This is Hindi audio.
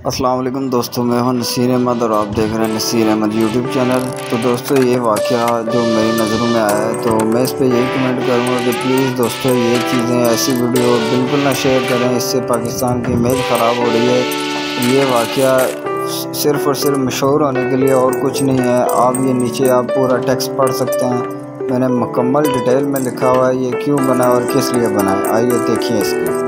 अस्सलाम वालेकुम दोस्तों, मैं हूं नसीर अहमद और आप देख रहे हैं नसीर अहमद यूट्यूब चैनल। तो दोस्तों, ये वाक़या जो मेरी नज़रों में आया है तो मैं इस पर यही कमेंट करूंगा कि प्लीज़ दोस्तों, ये चीज़ें ऐसी वीडियो बिल्कुल ना शेयर करें, इससे पाकिस्तान की इमेज ख़राब हो रही है। ये वाक़या सिर्फ़ और सिर्फ मशहूर होने के लिए और कुछ नहीं है। आप ये नीचे आप पूरा टेक्स्ट पढ़ सकते हैं, मैंने मुकम्मल डिटेल में लिखा हुआ है ये क्यों बना और किस लिए बना है। आइए देखिए इसको।